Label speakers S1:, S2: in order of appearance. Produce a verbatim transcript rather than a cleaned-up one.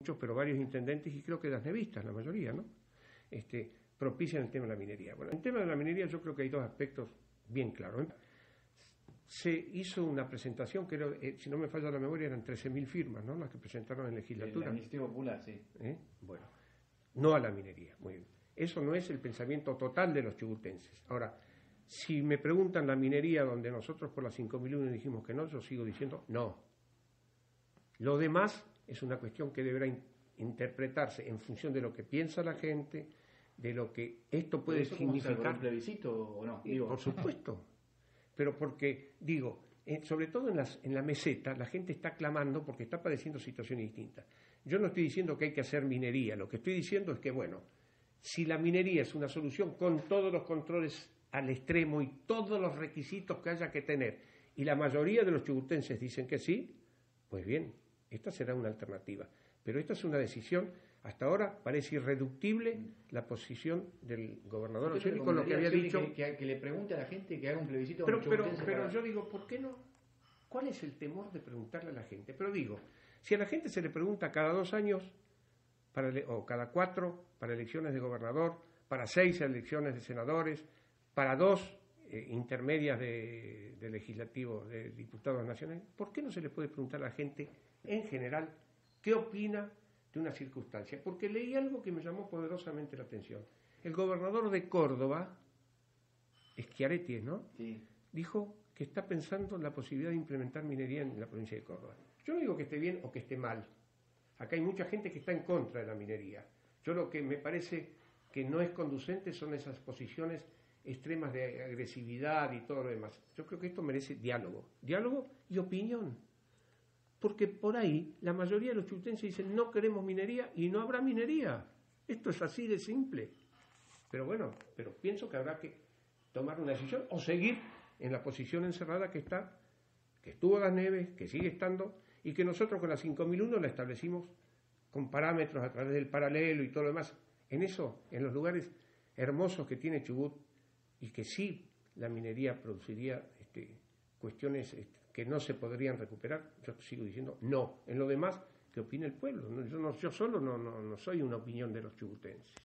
S1: muchos, pero varios intendentes y creo que dasnevistas, la mayoría, ¿no? Este, propician el tema de la minería. Bueno, en el tema de la minería yo creo que hay dos aspectos bien claros. Se hizo una presentación, que era, eh, si no me falla la memoria, eran trece mil firmas, ¿no?, las que presentaron en legislatura.
S2: La Iniciativa Popular, sí.
S1: ¿Eh? Bueno, no a la minería, muy bien. Eso no es el pensamiento total de los chubutenses. Ahora, si me preguntan la minería, donde nosotros por las cinco mil uno dijimos que no, yo sigo diciendo no. Lo demás es una cuestión que deberá in- interpretarse en función de lo que piensa la gente, de lo que esto puede
S2: ¿Eso
S1: significar.
S2: ¿Un plebiscito o no?
S1: Y,
S2: Digo.
S1: por supuesto. Pero porque, digo, eh, sobre todo en, las, en la meseta, la gente está clamando porque está padeciendo situaciones distintas. Yo no estoy diciendo que hay que hacer minería, lo que estoy diciendo es que, bueno, si la minería es una solución con todos los controles al extremo y todos los requisitos que haya que tener, y la mayoría de los chubutenses dicen que sí, pues bien, esta será una alternativa. Pero esta es una decisión, hasta ahora parece irreductible la posición del gobernador Ossoli con lo que había dicho.
S2: Que, que, que le pregunte a la gente que haga un plebiscito.
S1: Pero, pero, pero
S2: para...
S1: yo digo, ¿por qué no? ¿Cuál es el temor de preguntarle a la gente? Pero digo, si a la gente se le pregunta cada dos años, para ele- o cada cuatro, para elecciones de gobernador, para seis elecciones de senadores, para dos eh, intermedias de, de legislativos, de diputados nacionales, ¿por qué no se le puede preguntar a la gente en general qué opina de una circunstancia? Porque leí algo que me llamó poderosamente la atención. El gobernador de Córdoba, Schiaretti, ¿no?
S2: Sí.
S1: Dijo que está pensando en la posibilidad de implementar minería en la provincia de Córdoba. Yo no digo que esté bien o que esté mal. Acá hay mucha gente que está en contra de la minería. Yo lo que me parece que no es conducente son esas posiciones extremas de agresividad y todo lo demás. Yo creo que esto merece diálogo. Diálogo y opinión. Porque por ahí la mayoría de los chubutenses dicen no queremos minería y no habrá minería. Esto es así de simple. Pero bueno, pero pienso que habrá que tomar una decisión o seguir en la posición encerrada que está, que estuvo Las Neves, que sigue estando, y que nosotros con la cinco mil uno la establecimos con parámetros a través del paralelo y todo lo demás. En eso, en los lugares hermosos que tiene Chubut, y que sí la minería produciría este, cuestiones este, que no se podrían recuperar, yo sigo diciendo no. En lo demás, ¿qué opina el pueblo? Yo, no, yo solo no, no, no soy una opinión de los chubutenses.